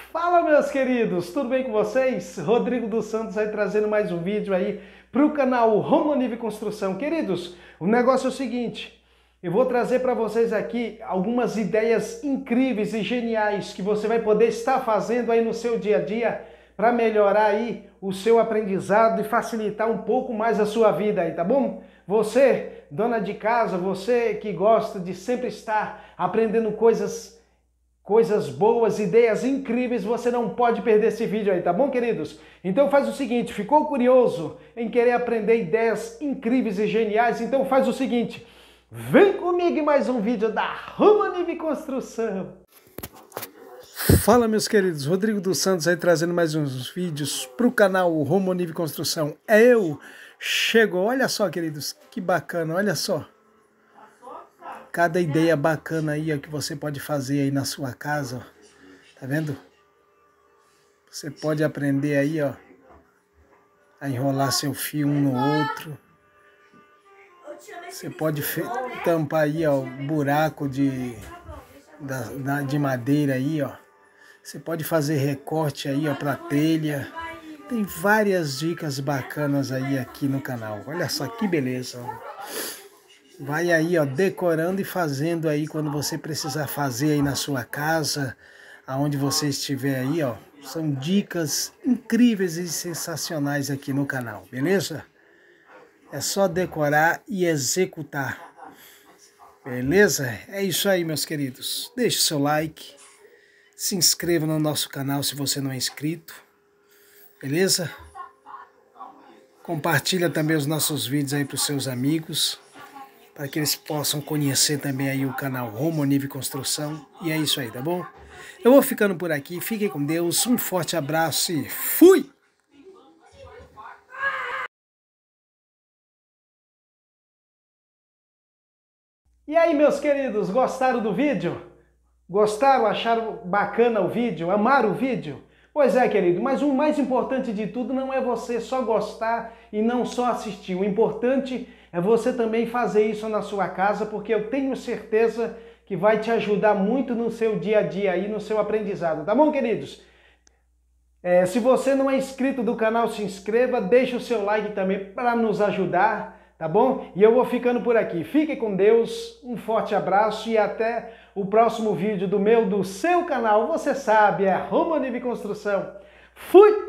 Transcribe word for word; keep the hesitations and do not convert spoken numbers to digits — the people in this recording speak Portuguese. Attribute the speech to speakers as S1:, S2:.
S1: Fala, meus queridos, tudo bem com vocês? Rodrigo dos Santos aí trazendo mais um vídeo aí para o canal Romanive Construção. Queridos, o negócio é o seguinte, eu vou trazer para vocês aqui algumas ideias incríveis e geniais que você vai poder estar fazendo aí no seu dia a dia para melhorar aí o seu aprendizado e facilitar um pouco mais a sua vida aí, tá bom? Você, dona de casa, você que gosta de sempre estar aprendendo coisas Coisas boas, ideias incríveis, você não pode perder esse vídeo aí, tá bom, queridos? Então faz o seguinte, ficou curioso em querer aprender ideias incríveis e geniais? Então faz o seguinte, vem comigo em mais um vídeo da Romanive Construção. Fala, meus queridos, Rodrigo dos Santos aí trazendo mais uns vídeos para o canal Romanive Construção. É eu, chegou, olha só, queridos, que bacana, olha só. Cada ideia bacana aí ó, que você pode fazer aí na sua casa, ó. Tá vendo? Você pode aprender aí, ó, a enrolar seu fio um no outro. Você pode tampar aí, ó, o buraco de, da, da, de madeira aí, ó. Você pode fazer recorte aí, ó, pra telha. Tem várias dicas bacanas aí aqui no canal. Olha só que beleza, ó. Vai aí, ó, decorando e fazendo aí quando você precisar fazer aí na sua casa, aonde você estiver aí, ó. São dicas incríveis e sensacionais aqui no canal, beleza? É só decorar e executar, beleza? É isso aí, meus queridos. Deixe o seu like, se inscreva no nosso canal se você não é inscrito, beleza? Compartilha também os nossos vídeos aí para os seus amigos, para que eles possam conhecer também aí o canal Romanive Construção. E é isso aí, tá bom? Eu vou ficando por aqui, fiquem com Deus, um forte abraço e fui! E aí, meus queridos, gostaram do vídeo? Gostaram? Acharam bacana o vídeo? Amaram o vídeo? Pois é, querido, mas o mais importante de tudo não é você só gostar e não só assistir. O importante é você também fazer isso na sua casa, porque eu tenho certeza que vai te ajudar muito no seu dia a dia aí, no seu aprendizado. Tá bom, queridos? É, se você não é inscrito do canal, se inscreva, deixa o seu like também para nos ajudar, tá bom? E eu vou ficando por aqui. Fique com Deus, um forte abraço e até o próximo vídeo do meu, do seu canal. Você sabe, é Romanive Construção. Fui!